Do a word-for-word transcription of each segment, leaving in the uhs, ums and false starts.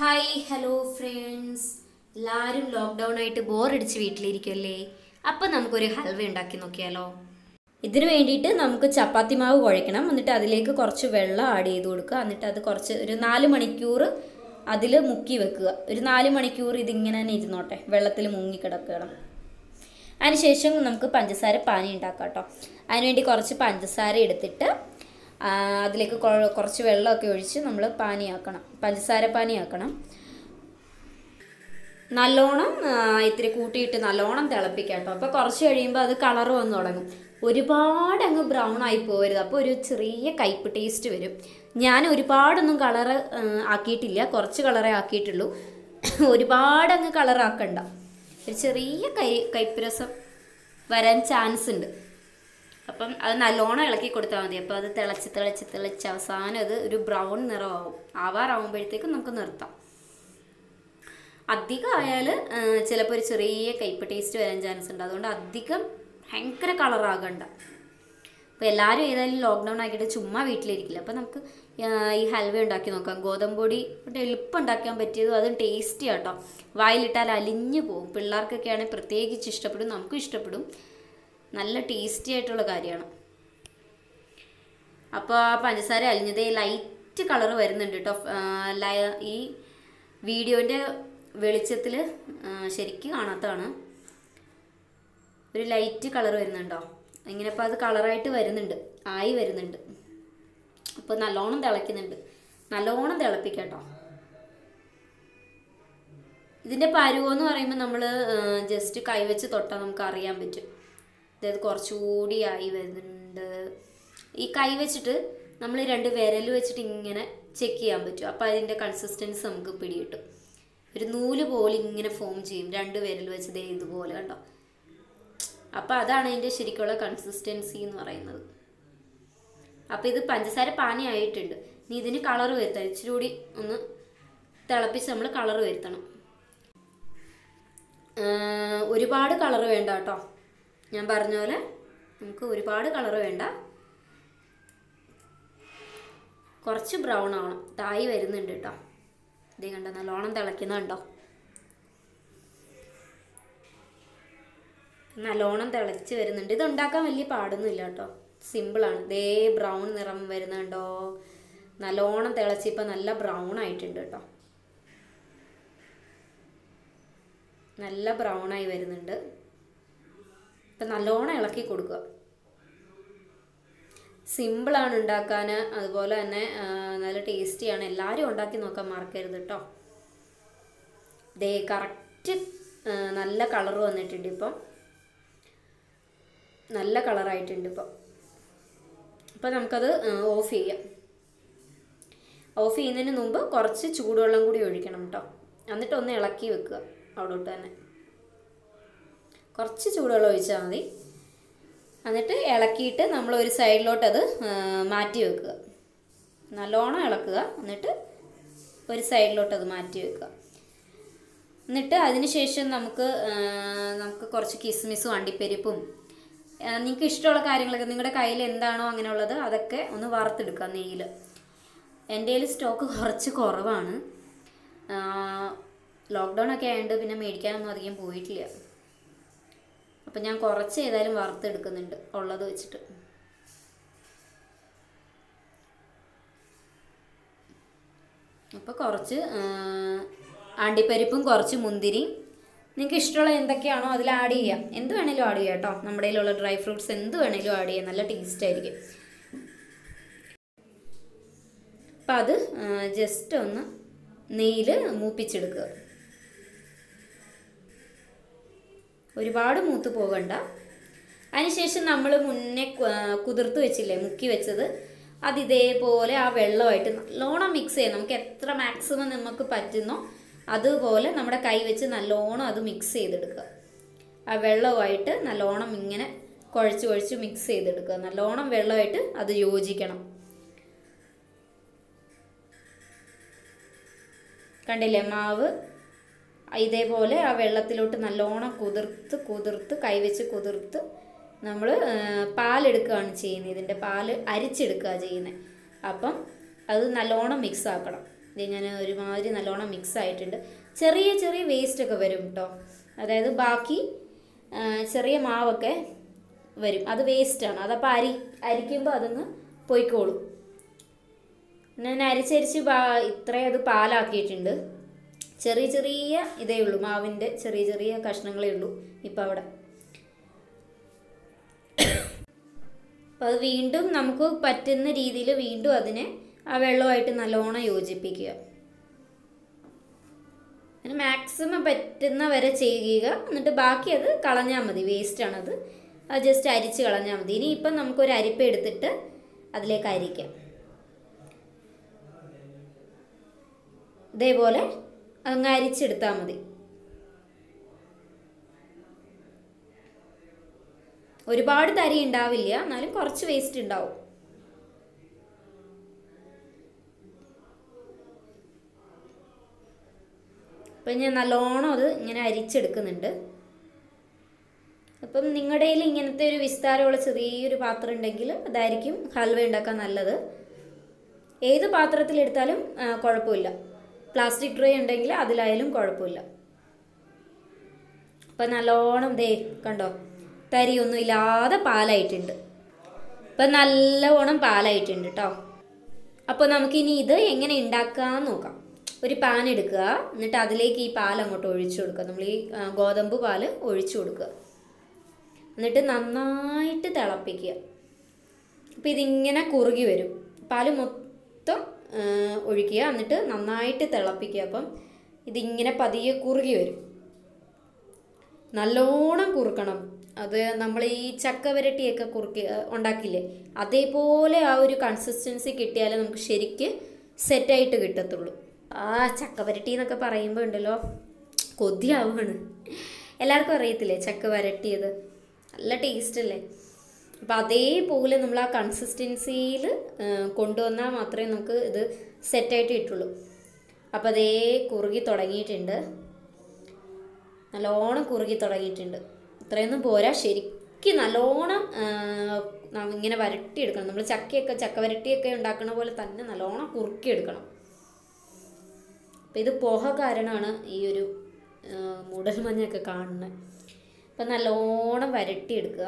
Hi hello friends, എല്ലാവരും lockdown ആയിട്ട് ബോറടിച്ച് വീട്ടിലിരിക്കുമല്ലേ? അപ്പം നമുക്കൊരു ഹൽവ ഉണ്ടാക്കി നോക്കിയാലോ? ഇതിന് വേണ്ടിയിട്ട് നമുക്ക് ചപ്പാത്തി മാവ് കുഴയ്ക്കണം. എന്നിട്ട് അതിലേക്ക് കുറച്ച് വെള്ളം ആഡ് ചെയ്ത് കൊടുക്കുക. എന്നിട്ട് അത് കുറച്ച് ഒരു നാല് മണിക്കൂർ അതിൽ മുക്കി വെക്കുക. ഒരു നാല് മണിക്കൂർ ഇതിങ്ങനെ തന്നെ ഇരുന്നോട്ടെ, വെള്ളത്തിൽ മുങ്ങി കിടക്കണം. അതിനുശേഷം നമുക്ക് പഞ്ചസാര പാനി ഉണ്ടാക്കാം കേട്ടോ. അതിനുവേണ്ടി കുറച്ച് പഞ്ചസാര എടുത്തിട്ട് അതിലേക്ക് കുറച്ച് വെള്ളമൊക്കെ ഒഴിച്ച് നമ്മൾ പാനിയാക്കണം, പഞ്ചസാര പാനിയാക്കണം. നല്ലോണം ഇത്തിരി കൂട്ടിയിട്ട് നല്ലോണം തിളപ്പിക്കാം കേട്ടോ. അപ്പോൾ കുറച്ച് കഴിയുമ്പോൾ അത് കളർ വന്ന് തുടങ്ങും. ഒരുപാട് അങ്ങ് ബ്രൗൺ ആയി പോകരുത്, അപ്പോൾ ഒരു ചെറിയ കയ്പ്പ് ടേസ്റ്റ് വരും. ഞാൻ ഒരുപാടൊന്നും കളറ് ആക്കിയിട്ടില്ല, കുറച്ച് കളറേ ആക്കിയിട്ടുള്ളൂ. ഒരുപാട് അങ്ങ് കളറാക്കണ്ട, ഒരു ചെറിയ കൈ കയ്പ്പ് രസം വരാൻ ചാൻസ് ഉണ്ട്. അപ്പം അത് നല്ലോണം ഇളക്കി കൊടുത്താൽ മതി. അപ്പോൾ അത് തിളച്ച് തിളച്ച് തിളച്ച് അവസാനം അത് ഒരു ബ്രൗൺ നിറമാവും. ആവാറാവുമ്പോഴത്തേക്കും നമുക്ക് നിർത്താം. അധികം ആയാൽ ചിലപ്പോൾ ഒരു ചെറിയ കയ്പ്പ് ടേസ്റ്റ് വരാൻ ചാൻസ് ഉണ്ട്. അതുകൊണ്ട് അധികം ഭയങ്കര കളറാകണ്ട. അപ്പോൾ എല്ലാവരും ഏതായാലും ലോക്ക്ഡൗൺ ആക്കിയിട്ട് ചുമ്മാ വീട്ടിലിരിക്കില്ല. അപ്പോൾ നമുക്ക് ഈ ഹൽവ ഉണ്ടാക്കി നോക്കാം. ഗോതമ്പ് പൊടി കൊണ്ട് എളുപ്പം ഉണ്ടാക്കാൻ പറ്റിയതും അതും ടേസ്റ്റി ആട്ടോ. വായിലിട്ടാൽ അലിഞ്ഞു പോകും. പിള്ളേർക്കൊക്കെ ആണെങ്കിൽ പ്രത്യേകിച്ച് ഇഷ്ടപ്പെടും, നമുക്കും ഇഷ്ടപ്പെടും. നല്ല ടേസ്റ്റി ആയിട്ടുള്ള കാര്യമാണ്. അപ്പോൾ ആ പഞ്ചസാര അലിഞ്ഞതേ ലൈറ്റ് കളർ വരുന്നുണ്ട് കേട്ടോ. ഈ വീഡിയോൻ്റെ വെളിച്ചത്തിൽ ശരിക്കും കാണാത്തതാണ്, ഒരു ലൈറ്റ് കളർ വരുന്നുണ്ടോ ഇങ്ങനെ. അപ്പോൾ അത് കളറായിട്ട് വരുന്നുണ്ട്, ആയി വരുന്നുണ്ട്. അപ്പോൾ നല്ലോണം തിളയ്ക്കുന്നുണ്ട്, നല്ലോണം തിളപ്പിക്കാം കേട്ടോ. ഇതിൻ്റെ പരുവെന്ന് പറയുമ്പോൾ നമ്മൾ ജസ്റ്റ് കൈവച്ച് തൊട്ടാൽ നമുക്ക് അറിയാൻ പറ്റും. അതായത് കുറച്ചുകൂടി ആയി വരുന്നുണ്ട്. ഈ കൈ വെച്ചിട്ട് നമ്മൾ രണ്ട് വിരൽ വെച്ചിട്ട് ഇങ്ങനെ ചെക്ക് ചെയ്യാൻ പറ്റും. അപ്പോൾ അതിൻ്റെ കൺസിസ്റ്റൻസി നമുക്ക് പിടികിട്ടും. ഒരു നൂല് പോലെ ഇങ്ങനെ ഫോം ചെയ്യും, രണ്ട് വിരൽ വെച്ച് ദേ ഇതുപോലെ കണ്ടോ. അപ്പോൾ അതാണ് അതിൻ്റെ ശരിക്കുള്ള കൺസിസ്റ്റൻസി എന്ന് പറയുന്നത്. അപ്പോൾ ഇത് പഞ്ചസാര പാനി ആയിട്ടുണ്ട്. ഇനി ഇതിന് കളർ വരുത്താം. ഇച്ചിരി കൂടി ഒന്ന് തിളപ്പിച്ച് നമ്മൾ കളർ വരുത്തണം. ഒരുപാട് കളർ വേണ്ട കേട്ടോ. ഞാൻ പറഞ്ഞ പോലെ നമുക്ക് ഒരുപാട് കളർ വേണ്ട, കുറച്ച് ബ്രൗൺ ആവണം. തായി വരുന്നുണ്ട് കേട്ടോ. ഇതേ കണ്ടോ, നല്ലോണം തിളയ്ക്കുന്നുണ്ടോ. നല്ലോണം തിളച്ച് വരുന്നുണ്ട്. ഇത് ഉണ്ടാക്കാൻ വലിയ പാടൊന്നുമില്ല കേട്ടോ, സിമ്പിളാണ്. ദേ ബ്രൗൺ നിറം വരുന്നുണ്ടോ, നല്ലോണം തിളച്ച് ഇപ്പം നല്ല ബ്രൗൺ ആയിട്ടുണ്ട് കേട്ടോ. നല്ല ബ്രൗൺ ആയി വരുന്നുണ്ട്. ഇപ്പം നല്ലോണം ഇളക്കി കൊടുക്കുക. സിമ്പിളാണ് ഉണ്ടാക്കാൻ, അതുപോലെ തന്നെ നല്ല ടേസ്റ്റിയാണ്. എല്ലാവരും ഉണ്ടാക്കി നോക്കാൻ മറക്കരുത് കേട്ടോ. ദേ കറക്റ്റ് നല്ല കളർ വന്നിട്ടുണ്ട്. ഇപ്പം നല്ല കളറായിട്ടുണ്ട് ഇപ്പം. അപ്പം നമുക്കത് ഓഫ് ചെയ്യാം. ഓഫ് ചെയ്യുന്നതിന് മുമ്പ് കുറച്ച് ചൂടുവെള്ളം കൂടി ഒഴിക്കണം കേട്ടോ. എന്നിട്ട് ഒന്ന് ഇളക്കി വെക്കുക അവിടോട്ട് തന്നെ. കുറച്ച് ചൂടുവെള്ളം ഒഴിച്ചാൽ മതി. എന്നിട്ട് ഇളക്കിയിട്ട് നമ്മൾ ഒരു സൈഡിലോട്ട് അത് മാറ്റി വെക്കുക. നല്ലോണം ഇളക്കുക, എന്നിട്ട് ഒരു സൈഡിലോട്ട് അത് മാറ്റി വെക്കുക. എന്നിട്ട് അതിന് ശേഷം നമുക്ക് നമുക്ക് കുറച്ച് കിസ്മിസും അണ്ടിപ്പരിപ്പും നിങ്ങൾക്ക് ഇഷ്ടമുള്ള കാര്യങ്ങളൊക്കെ നിങ്ങളുടെ കയ്യിൽ എന്താണോ അങ്ങനെയുള്ളത് അതൊക്കെ ഒന്ന് വറുത്തെടുക്കുക നെയ്യിൽ. എൻ്റെ കയ്യിൽ സ്റ്റോക്ക് കുറച്ച് കുറവാണ്. ലോക്ക്ഡൗൺ ഒക്കെ ആയതുകൊണ്ട് പിന്നെ മേടിക്കാനൊന്നും അധികം പോയിട്ടില്ല. അപ്പം ഞാൻ കുറച്ച് ഏതായാലും വറുത്തെടുക്കുന്നുണ്ട് ഉള്ളത് വെച്ചിട്ട്. അപ്പോൾ കുറച്ച് അണ്ടിപ്പരിപ്പും കുറച്ച് മുന്തിരിയും നിങ്ങൾക്ക് ഇഷ്ടമുള്ള എന്തൊക്കെയാണോ അതിൽ ആഡ് ചെയ്യാം. എന്ത് വേണേലും ആഡ് ചെയ്യാം കേട്ടോ. നമ്മുടെ കയ്യിലുള്ള ഡ്രൈ ഫ്രൂട്ട്സ് എന്ത് വേണേലും ആഡ് ചെയ്യാം, നല്ല ടേസ്റ്റ് ആയിരിക്കും. അപ്പം അത് ജസ്റ്റ് ഒന്ന് നെയ്യിൽ മൂപ്പിച്ചെടുക്കുക. ഒരുപാട് മൂത്ത് പോകണ്ട. അതിനുശേഷം നമ്മൾ മുന്നേ കുതിർത്ത് വെച്ചില്ലേ, മുക്കി വെച്ചത്, അത് ഇതേപോലെ ആ വെള്ളമായിട്ട് നല്ലോണം മിക്സ് ചെയ്യാം. നമുക്ക് എത്ര മാക്സിമം നമുക്ക് പറ്റുന്നോ അതുപോലെ നമ്മുടെ കൈ വെച്ച് നല്ലോണം അത് മിക്സ് ചെയ്തെടുക്കുക. ആ വെള്ളമായിട്ട് നല്ലോണം ഇങ്ങനെ കുഴച്ച് കുഴച്ച് മിക്സ് ചെയ്തെടുക്കുക. നല്ലോണം വെള്ളമായിട്ട് അത് യോജിക്കണം. കണ്ടില്ലേ, മാവ് ഇതേപോലെ ആ വെള്ളത്തിലോട്ട് നല്ലോണം കുതിർത്ത് കുതിർത്ത് കൈവച്ച് കുതിർത്ത് നമ്മൾ പാലെടുക്കുകയാണ് ചെയ്യുന്നത്. ഇതിൻ്റെ പാല് അരിച്ചെടുക്കുക ചെയ്യുന്നത്. അപ്പം അത് നല്ലോണം മിക്സ് ആക്കണം. ഇത് ഞാൻ ഒരുമാതിരി നല്ലോണം മിക്സ് ആയിട്ടുണ്ട്. ചെറിയ ചെറിയ വേസ്റ്റൊക്കെ വരും കേട്ടോ, അതായത് ബാക്കി ചെറിയ മാവൊക്കെ വരും, അത് വേസ്റ്റാണ്. അതപ്പോൾ അരി അരിക്കുമ്പോൾ അതൊന്ന് പൊയ്ക്കോളും. ഞാൻ അരിച്ചരിച്ച് പാ ഇത്രയും അത് പാലാക്കിയിട്ടുണ്ട്. ചെറിയ ചെറിയ ഇതേ ഉള്ളൂ, മാവിൻ്റെ ചെറിയ ചെറിയ കഷ്ണങ്ങളേ ഉള്ളൂ ഇപ്പം അവിടെ. അപ്പോൾ അത് വീണ്ടും നമുക്ക് പറ്റുന്ന രീതിയിൽ വീണ്ടും അതിനെ ആ വെള്ളമായിട്ട് നല്ലോണം യോജിപ്പിക്കുക. അങ്ങനെ മാക്സിമം പറ്റുന്ന വരെ ചെയ്യുക. എന്നിട്ട് ബാക്കി അത് കളഞ്ഞാൽ മതി, വേസ്റ്റാണത്. അത് ജസ്റ്റ് അരിച്ച് കളഞ്ഞാൽ മതി. ഇനി ഇപ്പം നമുക്കൊരു അരിപ്പ എടുത്തിട്ട് അതിലേക്ക് അരിക്കാം. ഇതേപോലെ അങ്ങ് അരിച്ചെടുത്താൽ മതി. ഒരുപാട് തരി ഉണ്ടാവില്ല, എന്നാലും കുറച്ച് വേസ്റ്റ് ഉണ്ടാവും. അപ്പം ഞാൻ നല്ലോണം അത് ഇങ്ങനെ അരിച്ചെടുക്കുന്നുണ്ട്. അപ്പം നിങ്ങളുടെ കയ്യിൽ ഇങ്ങനത്തെ ഒരു വിസ്താരമുള്ള ചെറിയൊരു പാത്രം ഉണ്ടെങ്കിൽ അതായിരിക്കും ഹൽവ ഉണ്ടാക്കാൻ നല്ലത്. ഏത് പാത്രത്തിലെടുത്താലും കുഴപ്പമില്ല. പ്ലാസ്റ്റിക് ട്രേ ഉണ്ടെങ്കിൽ അതിലായാലും കുഴപ്പമില്ല. അപ്പം നല്ലോണം ദേ കണ്ടോ, തരിയൊന്നും ഇല്ലാതെ പാലായിട്ടുണ്ട്. അപ്പം നല്ലവണ്ണം പാലായിട്ടുണ്ട് കേട്ടോ. അപ്പോൾ നമുക്കിനി ഇത് എങ്ങനെ ഉണ്ടാക്കാമെന്ന് നോക്കാം. ഒരു പാൻ എടുക്കുക, എന്നിട്ട് അതിലേക്ക് ഈ പാൽ അങ്ങോട്ട് ഒഴിച്ചു കൊടുക്കുക. നമ്മൾ ഈ ഗോതമ്പ് പാൽ ഒഴിച്ചു കൊടുക്കുക. എന്നിട്ട് നന്നായിട്ട് തിളപ്പിക്കുക. അപ്പോൾ ഇതിങ്ങനെ കുറുകി വരും. പാൽ മൊത്തം ഒഴിക്കുക, എന്നിട്ട് നന്നായിട്ട് തിളപ്പിക്കുക. അപ്പം ഇതിങ്ങനെ പതിയെ കുറുകി വരും. നല്ലോണം കുറുക്കണം. അത് നമ്മൾ ഈ ചക്ക വരട്ടിയൊക്കെ കുറുക്കി ഉണ്ടാക്കില്ലേ, അതേപോലെ ആ ഒരു കൺസിസ്റ്റൻസി കിട്ടിയാലേ നമുക്ക് ശരിക്ക് സെറ്റായിട്ട് കിട്ടത്തുള്ളൂ. ആ ചക്ക വരട്ടി എന്നൊക്കെ പറയുമ്പോൾ ഉണ്ടല്ലോ കൊതിയാവുകയാണ്. എല്ലാവർക്കും അറിയത്തില്ലേ ചക്ക വരട്ടിയത്? നല്ല ടേസ്റ്റ് അല്ലേ? അപ്പോൾ അതേപോലെ നമ്മൾ ആ കൺസിസ്റ്റൻസിയിൽ കൊണ്ടുവന്നാൽ മാത്രമേ നമുക്ക് ഇത് സെറ്റായിട്ട് കിട്ടുള്ളൂ. അപ്പോൾ അതേ കുറുകി തുടങ്ങിയിട്ടുണ്ട്, നല്ലോണം കുറുകി തുടങ്ങിയിട്ടുണ്ട്. ഇത്രയൊന്നും പോരാ, ശരിക്കും നല്ലോണം ഇങ്ങനെ വരട്ടിയെടുക്കണം. നമ്മൾ ചക്കയൊക്കെ ചക്ക വരട്ടിയൊക്കെ ഉണ്ടാക്കണ പോലെ തന്നെ നല്ലോണം കുറുക്കിയെടുക്കണം. അപ്പം ഇത് പോഹ കാരണമാണ് ഈ ഒരു മൂടൽ മഞ്ഞൊക്കെ കാണുന്നത്. അപ്പം നല്ലോണം വരട്ടിയെടുക്കുക.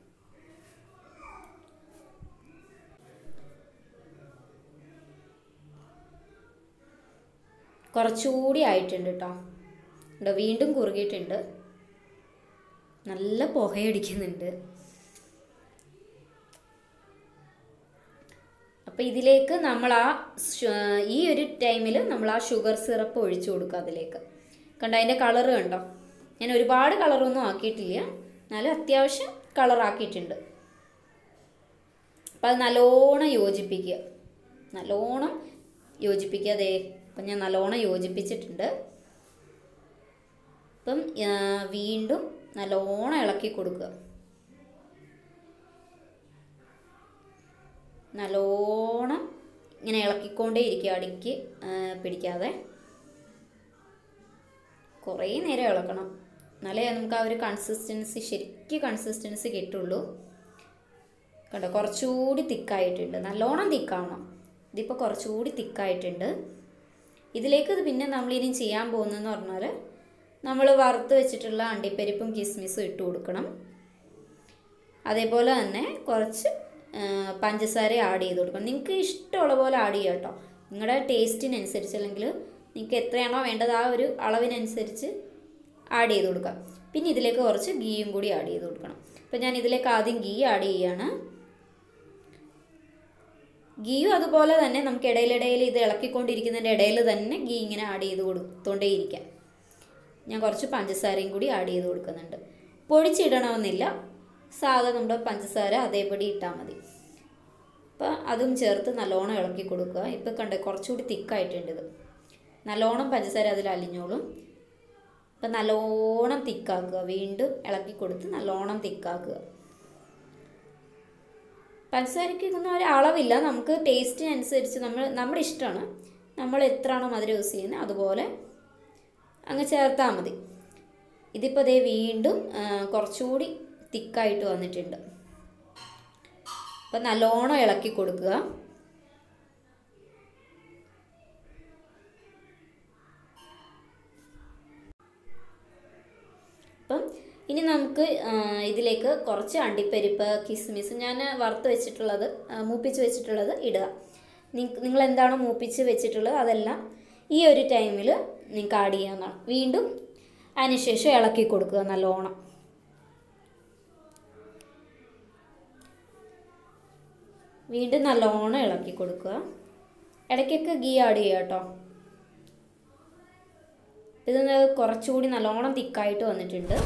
കുറച്ചുകൂടി ആയിട്ടുണ്ട് കേട്ടോ. ഇവിടെ വീണ്ടും കുറുകിയിട്ടുണ്ട്, നല്ല പുകയടിക്കുന്നുണ്ട്. അപ്പം ഇതിലേക്ക് നമ്മൾ ആ ഈ ഒരു ടൈമിൽ നമ്മൾ ആ ഷുഗർ സിറപ്പ് ഒഴിച്ചു കൊടുക്കുക അതിലേക്ക്. കണ്ടോ അതിൻ്റെ കളറ് കണ്ടോ? ഞാൻ ഒരുപാട് കളറൊന്നും ആക്കിയിട്ടില്ല, എന്നാലും അത്യാവശ്യം കളറാക്കിയിട്ടുണ്ട്. അപ്പം അത് നല്ലോണം യോജിപ്പിക്കുക, നല്ലോണം യോജിപ്പിക്കുക. അതേ അപ്പം ഞാൻ നല്ലോണം യോജിപ്പിച്ചിട്ടുണ്ട്. അപ്പം വീണ്ടും നല്ലോണം ഇളക്കി കൊടുക്കുക. നല്ലോണം ഇങ്ങനെ ഇളക്കിക്കൊണ്ടേ ഇരിക്കുക, അടിക്ക് പിടിക്കാതെ. കുറേ നേരം ഇളക്കണം, എന്നാലേ നമുക്ക് ആ ഒരു കൺസിസ്റ്റൻസി ശരിക്കും കൺസിസ്റ്റൻസി കിട്ടുള്ളൂ. കണ്ടോ കുറച്ചുകൂടി തിക്കായിട്ടുണ്ട്, നല്ലോണം തിക്കാവണം. ഇതിപ്പോൾ കുറച്ചുകൂടി തിക്കായിട്ടുണ്ട്. ഇതിലേക്ക് പിന്നെ നമ്മളിനി ചെയ്യാൻ പോകുന്നതെന്ന് പറഞ്ഞാൽ നമ്മൾ വറുത്ത് വെച്ചിട്ടുള്ള അണ്ടിപ്പരിപ്പും കിസ്മിസും ഇട്ട് കൊടുക്കണം. അതേപോലെ തന്നെ കുറച്ച് പഞ്ചസാര ആഡ് ചെയ്ത് കൊടുക്കണം. നിങ്ങൾക്ക് ഇഷ്ടമുള്ള പോലെ ആഡ് ചെയ്യുക കേട്ടോ, നിങ്ങളുടെ ടേസ്റ്റിനനുസരിച്ച്, അല്ലെങ്കിൽ നിങ്ങൾക്ക് എത്രയാണോ വേണ്ടത് ആ ഒരു അളവിനനുസരിച്ച് ആഡ് ചെയ്ത് കൊടുക്കാം. പിന്നെ ഇതിലേക്ക് കുറച്ച് ഗീയും കൂടി ആഡ് ചെയ്ത് കൊടുക്കണം. അപ്പോൾ ഞാൻ ഇതിലേക്ക് ആദ്യം ഗീ ആഡ് ചെയ്യുകയാണ്. ഗീയും അതുപോലെ തന്നെ നമുക്ക് ഇടയിലിടയിൽ ഇത് ഇളക്കിക്കൊണ്ടിരിക്കുന്നതിൻ്റെ ഇടയിൽ തന്നെ ഗീ ഇങ്ങനെ ആഡ് ചെയ്ത് കൊടുത്തോണ്ടേ ഇരിക്കാം. ഞാൻ കുറച്ച് പഞ്ചസാരയും കൂടി ആഡ് ചെയ്ത് കൊടുക്കുന്നുണ്ട്. പൊടിച്ചിടണമെന്നില്ല, സാധാ നമ്മുടെ പഞ്ചസാര അതേപടി ഇട്ടാൽ മതി. അപ്പോൾ അതും ചേർത്ത് നല്ലോണം ഇളക്കി കൊടുക്കുക. ഇപ്പോൾ കണ്ടേ കുറച്ചുകൂടി തിക്കായിട്ടുണ്ട് ഇത്, നല്ലോണം പഞ്ചസാര അതിൽ അലിഞ്ഞോളും. അപ്പം നല്ലോണം തിക്കാക്കുക, വീണ്ടും ഇളക്കി കൊടുത്ത് നല്ലോണം തിക്കാക്കുക. പഞ്ചസാരയ്ക്ക് ഇതൊന്നും ഒരു അളവില്ല, നമുക്ക് ടേസ്റ്റിനനുസരിച്ച് നമ്മൾ നമ്മുടെ ഇഷ്ടമാണ്, നമ്മൾ എത്രയാണോ മധുരം യൂസ് ചെയ്യുന്നത് അതുപോലെ അങ്ങ് ചേർത്താൽ മതി. ഇതിപ്പോൾ ദേ വീണ്ടും കുറച്ചുകൂടി തിക്കായിട്ട് വന്നിട്ടുണ്ട്. അപ്പം നല്ലോണം ഇളക്കി കൊടുക്കുക. അപ്പം ഇനി നമുക്ക് ഇതിലേക്ക് കുറച്ച് അണ്ടിപ്പരിപ്പ്, കിസ്മിസ് ഞാൻ വറുത്ത് വെച്ചിട്ടുള്ളത്, മൂപ്പിച്ച് വെച്ചിട്ടുള്ളത് ഇടുക. നിങ്ങൾ എന്താണോ മൂപ്പിച്ച് വെച്ചിട്ടുള്ളത് അതെല്ലാം ഈ ഒരു ടൈമിൽ നിങ്ങൾക്ക് ആഡ് ചെയ്യാവുന്നതാണ്. വീണ്ടും അതിനുശേഷം ഇളക്കി കൊടുക്കുക നല്ലോണം. വീണ്ടും നല്ലോണം ഇളക്കി കൊടുക്കുക. ഇടയ്ക്കൊക്കെ ഗീ ആഡ് ചെയ്യുക കേട്ടോ. ഇത് കുറച്ചുകൂടി നല്ലോണം തിക്കായിട്ട് വന്നിട്ടുണ്ട്.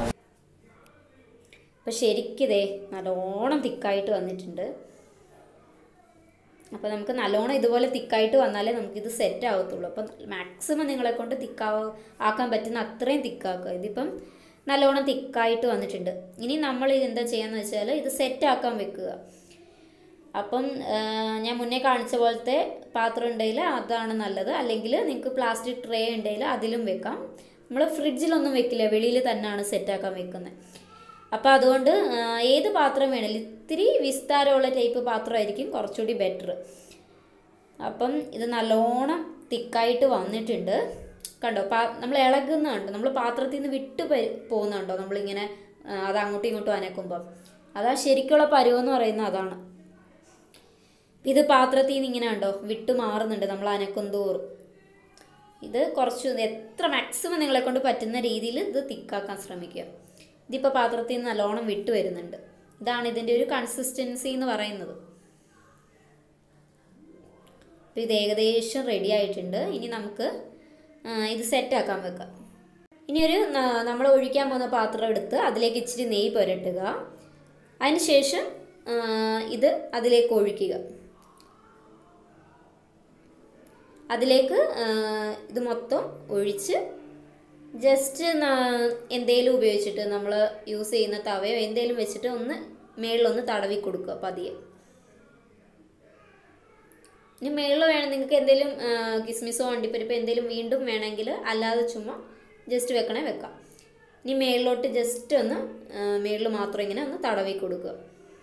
അപ്പോൾ ശരിക്കിതേ നല്ലോണം തിക്കായിട്ട് വന്നിട്ടുണ്ട്. അപ്പോൾ നമുക്ക് നല്ലോണം ഇതുപോലെ തിക്കായിട്ട് വന്നാലേ നമുക്കിത് സെറ്റ് ആവത്തുള്ളൂ. അപ്പം മാക്സിമം നിങ്ങളെ കൊണ്ട് തിക്കാവ ആക്കാൻ പറ്റുന്ന അത്രയും തിക്കാക്കുക. ഇതിപ്പം നല്ലോണം തിക്കായിട്ട് വന്നിട്ടുണ്ട്. ഇനി നമ്മൾ ഇത് എന്താ ചെയ്യാന്ന് വെച്ചാൽ ഇത് സെറ്റ് ആക്കാൻ വെക്കുക. അപ്പം ഞാൻ മുന്നേ കാണിച്ച പോലത്തെ പാത്രം ഉണ്ടെങ്കിൽ അതാണ് നല്ലത്. അല്ലെങ്കിൽ നിങ്ങൾക്ക് പ്ലാസ്റ്റിക് ട്രേ ഉണ്ടെങ്കിൽ അതിലും വെക്കാം. നമ്മൾ ഫ്രിഡ്ജിലൊന്നും വെക്കില്ല, വെളിയിൽ തന്നെയാണ് സെറ്റാക്കാൻ വെക്കുന്നത്. അപ്പോൾ അതുകൊണ്ട് ഏത് പാത്രം വേണമെങ്കിലും ഇത്തിരി വിസ്താരമുള്ള ടൈപ്പ് പാത്രമായിരിക്കും കുറച്ചുകൂടി ബെറ്റർ. അപ്പം ഇത് നല്ലോണം തിക്കായിട്ട് വന്നിട്ടുണ്ട്. കണ്ടോ, പാ നമ്മൾ ഇളകുന്നുണ്ടോ, നമ്മൾ പാത്രത്തിൽ നിന്ന് വിട്ട് പോകുന്നുണ്ടോ നമ്മളിങ്ങനെ അത് അങ്ങോട്ടും ഇങ്ങോട്ടും അനക്കുമ്പം. അതാ ശരിക്കുള്ള പരുവെന്ന് പറയുന്നത് അതാണ്. ഇത് പാത്രത്തിൽ നിന്ന് ഇങ്ങനെ ഉണ്ടോ വിട്ട് മാറുന്നുണ്ട് നമ്മൾ അനക്കും തോറും. ഇത് കുറച്ച് എത്ര മാക്സിമം നിങ്ങളെ കൊണ്ട് പറ്റുന്ന രീതിയിൽ ഇത് തിക്കാക്കാൻ ശ്രമിക്കുക. ഇതിപ്പോൾ പാത്രത്തിൽ നിന്ന് നല്ലോണം വിട്ട് വരുന്നുണ്ട്. ഇതാണ് ഇതിൻ്റെ ഒരു കൺസിസ്റ്റൻസി എന്ന് പറയുന്നത്. അപ്പോൾ ഇത് ഏകദേശം റെഡി ആയിട്ടുണ്ട്. ഇനി നമുക്ക് ഇത് സെറ്റാക്കാൻ വെക്കാം. ഇനി ഒരു നമ്മൾ ഒഴിക്കാൻ പോകുന്ന പാത്രം എടുത്ത് അതിലേക്ക് ഇച്ചിരി നെയ്യ് പുരട്ടുക. അതിന് ശേഷം ഇത് അതിലേക്ക് ഒഴിക്കുക. അതിലേക്ക് ഇത് മൊത്തം ഒഴിച്ച് ജസ്റ്റ് എന്തെങ്കിലും ഉപയോഗിച്ചിട്ട് നമ്മൾ യൂസ് ചെയ്യുന്ന തവയോ എന്തെങ്കിലും വെച്ചിട്ട് ഒന്ന് മേളിലൊന്ന് തടവി കൊടുക്കുക പതിയെ. ഇനി മേളിൽ വേണം നിങ്ങൾക്ക് എന്തെങ്കിലും കിസ്മിസോ അണ്ടിപ്പരിപ്പോ എന്തെങ്കിലും വീണ്ടും വേണമെങ്കിൽ, അല്ലാതെ ചുമ്മാ ജസ്റ്റ് വെക്കണേ വെക്കാം. ഇനി മേളിലോട്ട് ജസ്റ്റ് ഒന്ന് മേളിൽ മാത്രം ഇങ്ങനെ ഒന്ന് തടവി കൊടുക്കുക.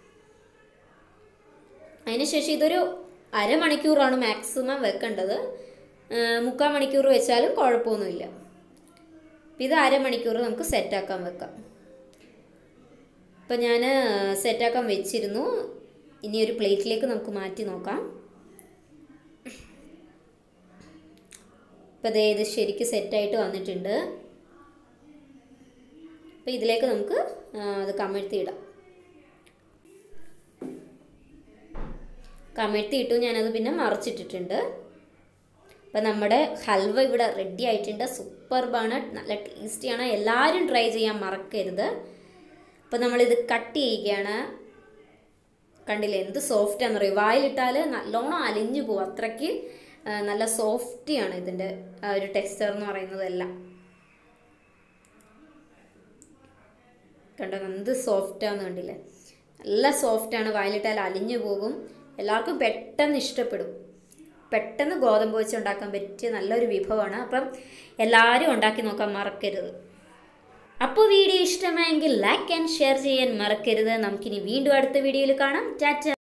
അതിനുശേഷം ഇതൊരു അരമണിക്കൂറാണ് മാക്സിമം വെക്കേണ്ടത്. മുക്കാൽ മണിക്കൂർ വെച്ചാലും കുഴപ്പമൊന്നുമില്ല. ഇത് അരമണിക്കൂർ നമുക്ക് സെറ്റാക്കാൻ വെക്കാം. ഇപ്പം ഞാൻ സെറ്റാക്കാൻ വെച്ചിരുന്നു. ഇനി ഒരു പ്ലേറ്റിലേക്ക് നമുക്ക് മാറ്റി നോക്കാം. ഇപ്പം അതേ ഇത് ശരിക്കും സെറ്റായിട്ട് വന്നിട്ടുണ്ട്. അപ്പം ഇതിലേക്ക് നമുക്ക് അത് കമഴ്ത്തിയിടാം. കമഴ്ത്തിയിട്ടു ഞാനത് പിന്നെ മറിച്ചിട്ടിട്ടുണ്ട്. അപ്പം നമ്മുടെ ഹൽവ ഇവിടെ റെഡി ആയിട്ടുണ്ട്. സൂപ്പർബാണ്, നല്ല ടേസ്റ്റിയാണ്. എല്ലാവരും ട്രൈ ചെയ്യാൻ മറക്കരുത്. അപ്പം നമ്മളിത് കട്ട് ചെയ്യുകയാണ്. കണ്ടില്ലേ എന്ത് സോഫ്റ്റാന്ന് പറയും. വായിലിട്ടാൽ നല്ലോണം അലിഞ്ഞു പോകും. അത്രയ്ക്ക് നല്ല സോഫ്റ്റിയാണ് ഇതിൻ്റെ ഒരു ടെക്സ്ചർ എന്ന് പറയുന്നതെല്ലാം. കണ്ടോ എന്ത് സോഫ്റ്റാന്ന് കണ്ടില്ലേ. നല്ല സോഫ്റ്റാണ്, വായിലിട്ടാൽ അലിഞ്ഞു പോകും. എല്ലാവർക്കും പെട്ടെന്ന് ഇഷ്ടപ്പെടും. പെട്ടെന്ന് ഗോതമ്പ് വെച്ച് ഉണ്ടാക്കാൻ പറ്റിയ നല്ലൊരു വിഭവമാണ്. അപ്പം എല്ലാവരും ഉണ്ടാക്കി നോക്കാൻ മറക്കരുത്. അപ്പോൾ വീഡിയോ ഇഷ്ടമായെങ്കിൽ ലൈക്ക് ആൻഡ് ഷെയർ ചെയ്യാൻ മറക്കരുത്. നമുക്കിനി വീണ്ടും അടുത്ത വീഡിയോയിൽ കാണാം. ടാറ്റ.